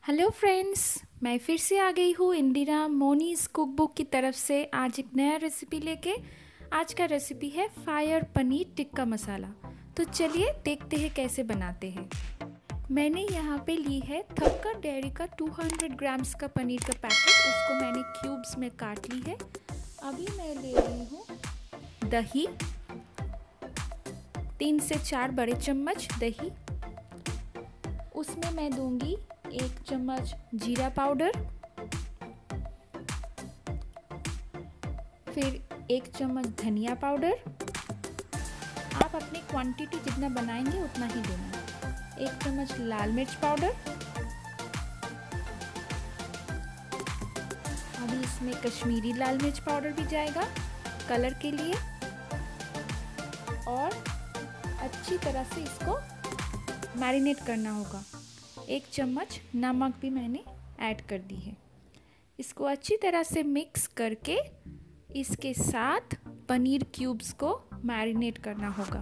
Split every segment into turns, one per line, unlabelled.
Hello friends, मैं फिर से आ गई हूँ इंदिरा मोनीज कुक बुक की तरफ से आज एक नया रेसिपी लेके। आज का रेसिपी है फायर पनीर टिक्का मसाला। तो चलिए देखते हैं कैसे बनाते हैं। मैंने यहाँ पे ली है थक्कर डेयरी का 200 ग्राम्स का पनीर का पैकेट। उसको मैंने क्यूब्स में काट ली है। अभी मैं ले रही हूँ दही, 3 से 4 बड़े चम्मच दही। उसमें मैं दूंगी 1 चम्मच जीरा पाउडर, फिर 1 चम्मच धनिया पाउडर। आप अपनी क्वांटिटी जितना बनाएंगे उतना ही देना। 1 चम्मच लाल मिर्च पाउडर। अभी इसमें कश्मीरी लाल मिर्च पाउडर भी जाएगा कलर के लिए। और अच्छी तरह से इसको मैरिनेट करना होगा। 1 चम्मच नमक भी मैंने ऐड कर दी है। इसको अच्छी तरह से मिक्स करके इसके साथ पनीर क्यूब्स को मैरिनेट करना होगा।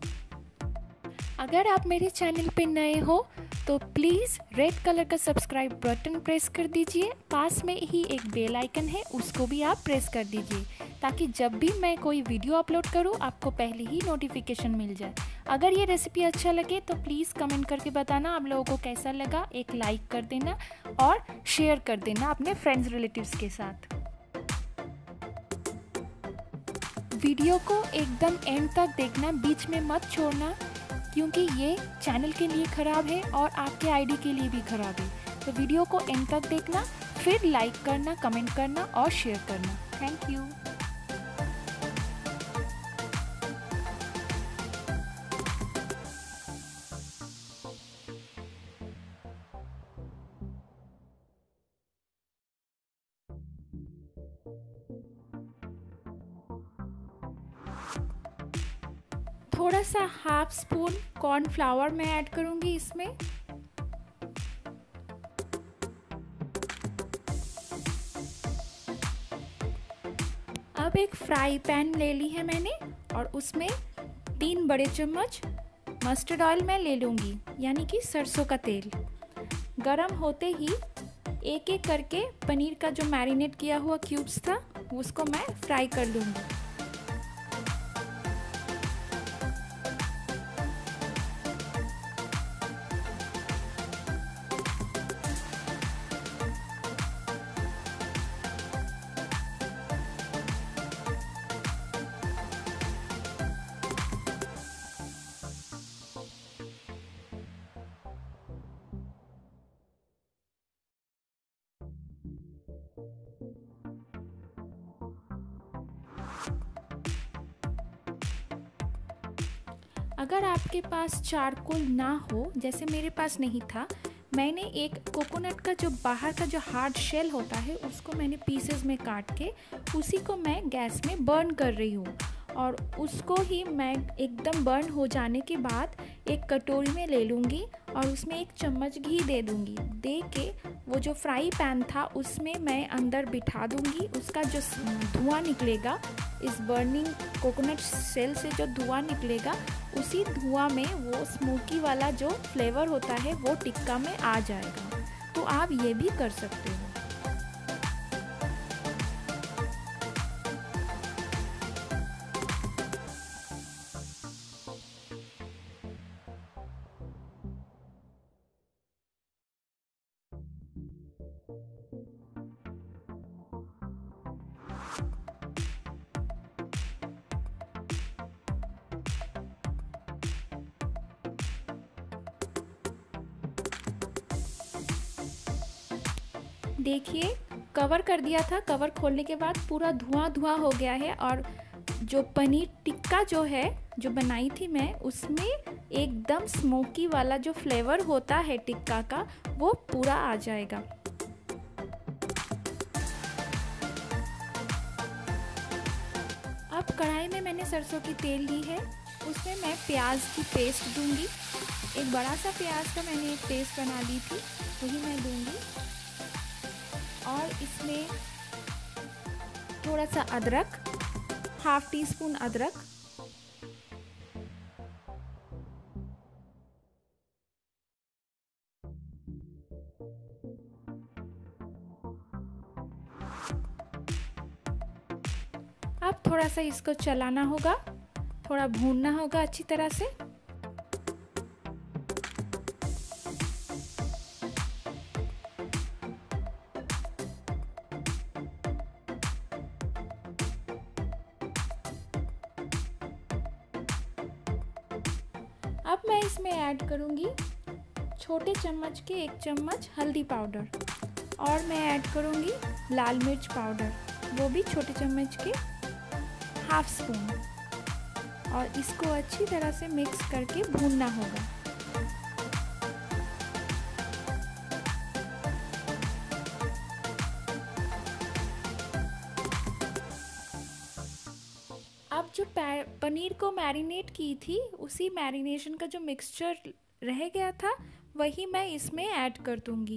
अगर आप मेरे चैनल पे नए हो तो प्लीज़ रेड कलर का सब्सक्राइब बटन प्रेस कर दीजिए। पास में ही एक बेल आइकन है, उसको भी आप प्रेस कर दीजिए ताकि जब भी मैं कोई वीडियो अपलोड करूं आपको पहले ही नोटिफिकेशन मिल जाए। अगर ये रेसिपी अच्छा लगे तो प्लीज़ कमेंट करके बताना आप लोगों को कैसा लगा। एक लाइक कर देना और शेयर कर देना अपने फ्रेंड्स रिलेटिव्स के साथ। वीडियो को एकदम एंड तक देखना, बीच में मत छोड़ना, क्योंकि ये चैनल के लिए ख़राब है और आपके आईडी के लिए भी ख़राब है। तो वीडियो को एंड तक देखना, फिर लाइक करना, कमेंट करना और शेयर करना। Thank you. थोड़ा सा हाफ स्पून कॉर्नफ्लावर मैं ऐड करूँगी इसमें। अब एक फ्राई पैन ले ली है मैंने और उसमें 3 बड़े चम्मच मस्टर्ड ऑयल मैं ले लूँगी, यानी कि सरसों का तेल। गरम होते ही एक एक करके पनीर का जो मैरिनेट किया हुआ क्यूब्स था उसको मैं फ्राई कर लूँगी। अगर आपके पास चारकोल ना हो, जैसे मेरे पास नहीं था, मैंने एक कोकोनट का जो बाहर का जो हार्ड शेल होता है उसको मैंने पीसेस में काट के उसी को मैं गैस में बर्न कर रही हूँ। और उसको ही मैं एकदम बर्न हो जाने के बाद एक कटोरी में ले लूँगी और उसमें 1 चम्मच घी दे दूँगी। दे के वो जो फ्राई पैन था उसमें मैं अंदर बिठा दूँगी। उसका जो धुआं निकलेगा, इस बर्निंग कोकोनट शेल से जो धुआं निकलेगा, उसी धुआं में वो स्मोकी वाला जो फ्लेवर होता है वो टिक्का में आ जाएगा। तो आप ये भी कर सकते हो। देखिए, कवर कर दिया था। कवर खोलने के बाद पूरा धुआं धुआं हो गया है और जो पनीर टिक्का जो है जो बनाई थी मैं, उसमें एकदम स्मोकी वाला जो फ्लेवर होता है टिक्का का वो पूरा आ जाएगा। अब कढ़ाई में मैंने सरसों की तेल ली है, उसमें मैं प्याज की पेस्ट दूंगी। एक बड़ा सा प्याज का मैंने एक पेस्ट बना ली थी, वही मैं दूंगी। और इसमें थोड़ा सा अदरक, हाफ टी स्पून अदरक, थोड़ा सा इसको चलाना होगा, थोड़ा भूनना होगा अच्छी तरह से। अब मैं इसमें ऐड करूँगी छोटे चम्मच के 1 चम्मच हल्दी पाउडर, और मैं ऐड करूँगी लाल मिर्च पाउडर, वो भी छोटे चम्मच के ½ स्पून, और इसको अच्छी तरह से मिक्स करके भूनना होगा। अब जो पनीर को मैरिनेट की थी, उसी मैरिनेशन का जो मिक्सचर रह गया था वही मैं इसमें ऐड कर दूंगी।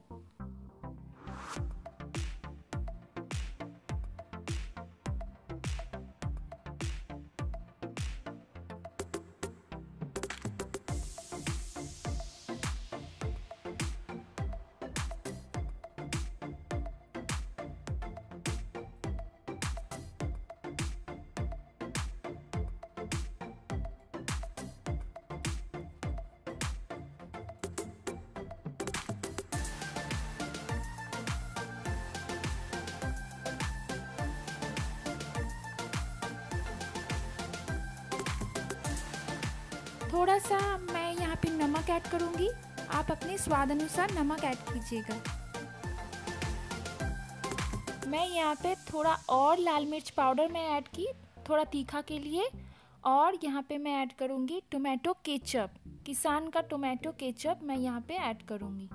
थोड़ा सा मैं यहाँ पे नमक ऐड करूँगी, आप अपने स्वाद अनुसार नमक ऐड कीजिएगा। मैं यहाँ पे थोड़ा और लाल मिर्च पाउडर मैं ऐड की, थोड़ा तीखा के लिए, और यहाँ पे मैं ऐड करूँगी टोमेटो केचप, किसान का टोमेटो केचप मैं यहाँ पे ऐड करूँगी।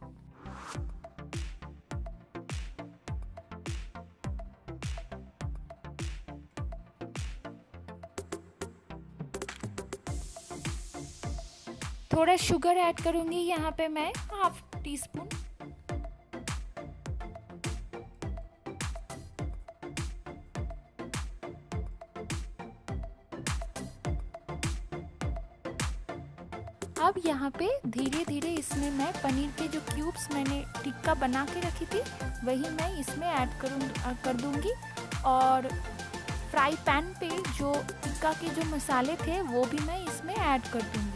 थोड़ा शुगर ऐड करूँगी यहाँ पे मैं ½ टीस्पून। अब यहाँ पे धीरे धीरे इसमें मैं पनीर के जो क्यूब्स मैंने टिक्का बना के रखी थी वही मैं इसमें ऐड कर दूँगी, और फ्राई पैन पे जो टिक्का के जो मसाले थे वो भी मैं इसमें ऐड कर दूँगी।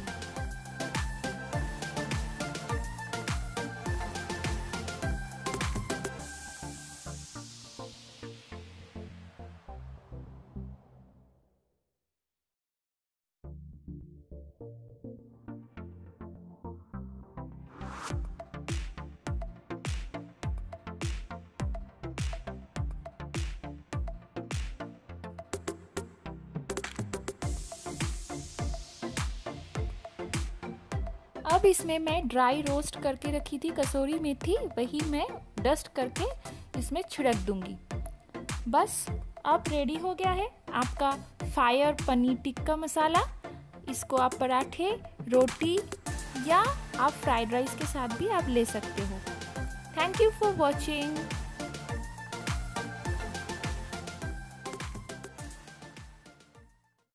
अब इसमें मैं ड्राई रोस्ट करके रखी थी कसूरी मेथी, वही मैं डस्ट करके इसमें छिड़क दूंगी। बस अब रेडी हो गया है आपका फायर पनीर टिक्का मसाला। इसको आप पराठे, रोटी या आप फ्राइड राइस के साथ भी आप ले सकते हो। Thank you for watching.